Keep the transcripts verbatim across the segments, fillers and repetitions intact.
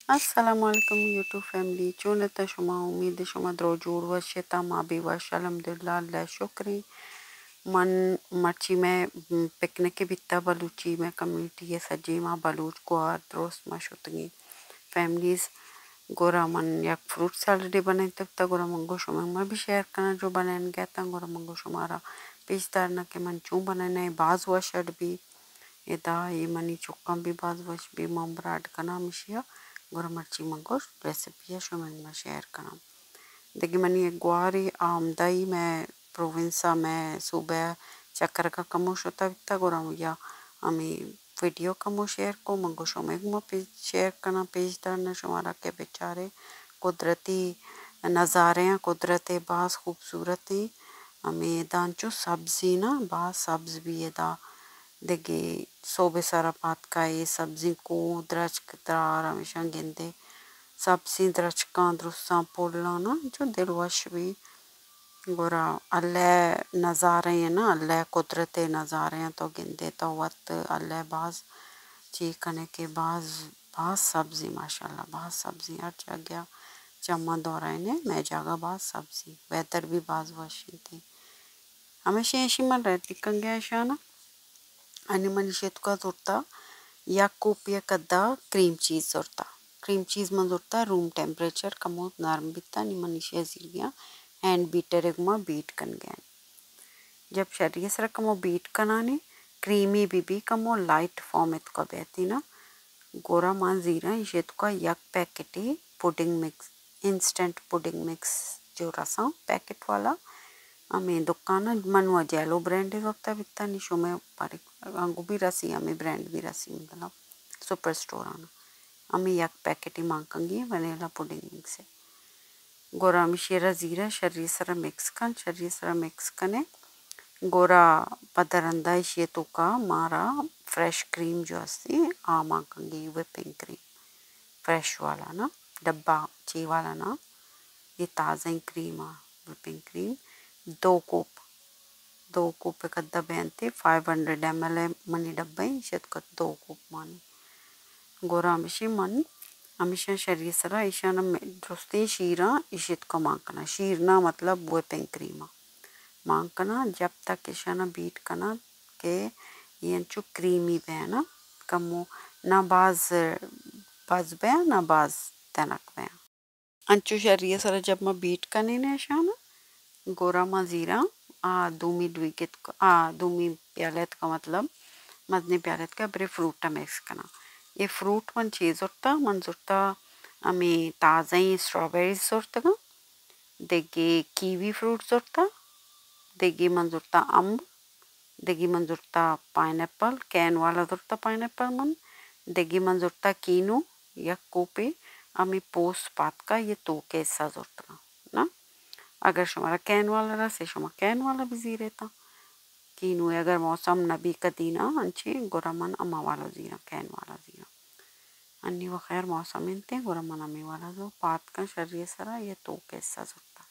assalomu alaykum YouTube family. Chunata shoma umid shoma dro jod baشه ta ma bi bash alhamdulillah Allah shukri मन मर्ची में picnic के बिता बलूची में community है सजी माँ बलूच गुआर दोस्त मशुतगी फैमिलीज गोरा मन या फ्रूट सैलड बने तब तक गोरा मंगो शुमा मैं भी शेयर करना जो बनाने गया था गोरा मंगो शुमारा पेशदार न के मन चूं बनाने बाज हुआ शर्ट भी इदा ये मनी चुक्का भी बाज वश भी मम्बराट करना मिशिया गोरा मर्ची मंगो रेसिपी है शुमा में शेयर करना देखिए मनी एक गुआरी आमदाई में प्रोविंसा में सुबह चक्कर का कमोश होता बिता गोरा या हमें वीडियो कमो शेयर को मंगो शोमे में पेज शेयर करना पेज डालना शुमारा के बेचारे कुदरती नज़ारे हैं कुदरती बास खूबसूरत हैं हमें दांचो सब्जी ना बास सब्ज भी है दा देखिए सोबे सारा पात का ये सब्जी को द्रच कतार हमेशा गेंदे सब्जी द्रच का द्रुसा पोड़ना ना जो दिलवश भी गोरा अल्लाह नज़ारे हैं ना अल्लाह कुदरती नज़ारे हैं तो गिनते तो वक्त अल्लाह बाज चीकने के बाज बाज सब्जी माशाल्लाह बाज सब्जी हर जगह चम्मा दौरा ने मैं जगह बाज सब्जी बेहतर भी बाज वशी थी हमेशा ऐसी मन रहती कंगे ऐसा ना आणि मनीषेत का जोड़ता या कोपिया कद्दा क्रीम चीज जोड़ता क्रीम चीज में जोड़ता रूम टेम्परेचर कमो नरम बिता नि मनीषे जीर गया हैंड बीटर एक माँ बीट कन गया जब शरीर सर कमो बीट कनाने क्रीमी बीबी कमो लाइट फॉर्म इत को बेहती ना गोरा माँ जीरा इसे तो का यक पैकेटी pudding mix instant pudding mix जो रसा पैकेट वाला हमें दुकान मनुआ जेलो ब्रांड होता बिता निशो में पर अंगू भी रसी हमें ब्रांड भी रसी मतलब सुपर स्टोर आना हमें यक पैकेट ही मांगेंगे वनीला पुडिंग मिक्स है गोरा मिशेरा जीरा शरीर सरा मिक्स कर शरीर सरा मिक्स कने गोरा पदरंदा इसे तो का मारा फ्रेश क्रीम जो अस्ती आ मांगेंगे व्हिपिंग क्रीम फ्रेश वाला ना डब्बा ची वाला ना ये ताज़ा क्रीम आ व्हिपिंग क्रीम दो कप दो कप कद्दा बेंते फाइव हंड्रेड एम एल मनी डब्बा इशत का दो कप मान गोरा मिशी मन हमेशा शरीर सरा ईशाना दोस्ते शीरा इशित को मांगना शीरना मतलब व्हिपिंग क्रीम मांगना जब तक ईशाना बीट करना के ये चु क्रीमी बहना कमो ना बाज बाज बया ना बाज तनक बया अंचु शरीर सरा जब मैं बीट करने ने ईशाना गोरा मा जीरा आ दूमी द्विकित आ दूमी प्यालेत का मतलब मदने प्यालेत का बरे फ्रूट मिक्स करना ये फ्रूट मन चीज़ होता मन जोड़ता हमें ताज़ा ही स्ट्रॉबेरीज जोड़ता का देगी कीवी फ्रूट जोड़ता देगी मन जोड़ता अम्ब देगी मन जोड़ता पाइनएप्पल कैन वाला जोड़ता पाइनएप्पल मन देगी मन जोड़ता कीनू या कोपे हमें पोस्ट पात का ये तो कैसा जोड़ता ना अगर शुमारा कैन वाला रहा शुमा कैन वाला भी जी रहता कीनू अगर मौसम नबी कदीना अंचे गोरमन अम्मा वाला जीरा कैन वाला जीरा अन्नी व खैर मौसम इंते गोरमन अम्मी वाला जो पात का शरीर सरा ये तो कैसा जोड़ता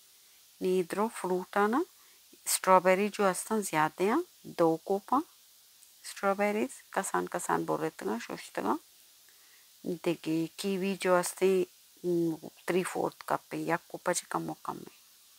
नीद्रो फ्रूटा ना स्ट्रॉबेरी जो अस्ता ज्यादा हैं दो कोपा स्ट्रॉबेरीज कसान कसान बोल रहे शोषतगा देखिए कीवी जो अस्ते थ्री फोर्थ कप या कोपा चे कम कम में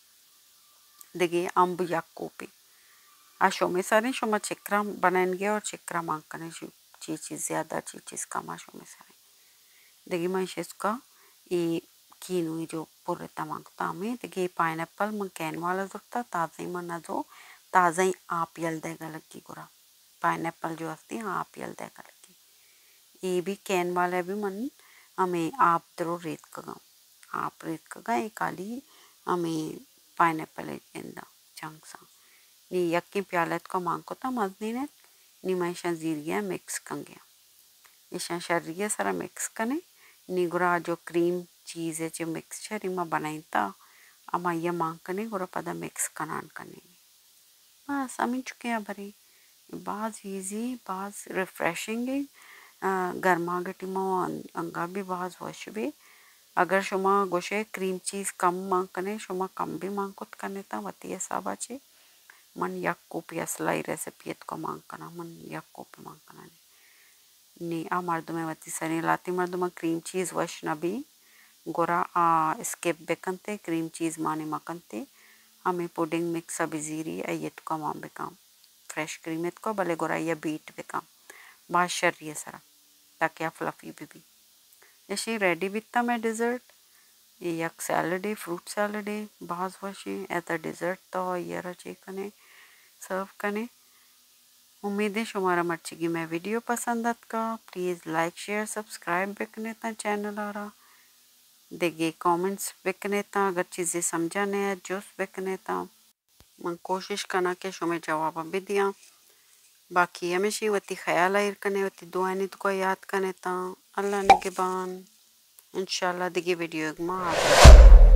देखिए अम्ब या कोपे आ शो में सारे शो में चिक्रा बनाएंगे और चिक्रा मांग करने चीज चीज ज्यादा चीज चीज कम आ शो में सारे देखिए मैं इसका ये कीनू जो पूरे तमांगता हमें देखिए पाइनएप्पल मन कैन वाला जोड़ता ताज़ा मन ना जो ताज़ा ही आप यल देगा लगी गोरा पाइनएप्पल जो आती है आप यल देगा लगी ये भी कैन वाला भी मन हमें आप दरो रेत का आप रेत का एक काली हमें पाइनएप्पल एंदा चंक सा नी यक्की प्यालेत को मांगो था मजनी ने नी मैशा जीर गया मिक्स कर गया ईशा शरीर सारा मिक्स कने निगुरा जो क्रीम चीज़ है जो मिक्सचर इमा बनाई था अमा ये मांग कने गुरा पदा मिक्स कनान कने बस अमी चुके हैं भरी बाज इजी बाज रिफ्रेशिंग गर्मा गटी मो अंगा भी बाज वश भी अगर शुमा गोशे क्रीम चीज़ कम मांग कने शुमा कम भी मांग कुत करने था वती साबा चे मन यक कोपी असलाई रेसिपी को मांग करना मन यक कोपी मांग करना Ni a mardume vati sani lati marduma cream cheese wash nabi gora a skip bekante cream cheese mani makante ame pudding mix abiziri ayet ko mam bekam fresh cream et ko bale gora ya beat bekam ba sharriye sara takia fluffy bibi yashi ready bitta me dessert yak salad fruit salad bahas washi eta dessert to yara chekane सर्व करें उम्मीद है शुमारा मर्ची मैं video पसंद आत का please like share subscribe बेकने ता channel आ रहा देगे कमेंट्स बेकने ता अगर चीज़ें समझाने हैं जोस बेकने ता मैं कोशिश करना के शुमे जवाब भी दिया बाकी हमेशा वती ख्याल आयर कने वती दुआएं नित को याद कने ता अल्लाह ने के बान इंशाल्लाह देगे वीडियो एक माँ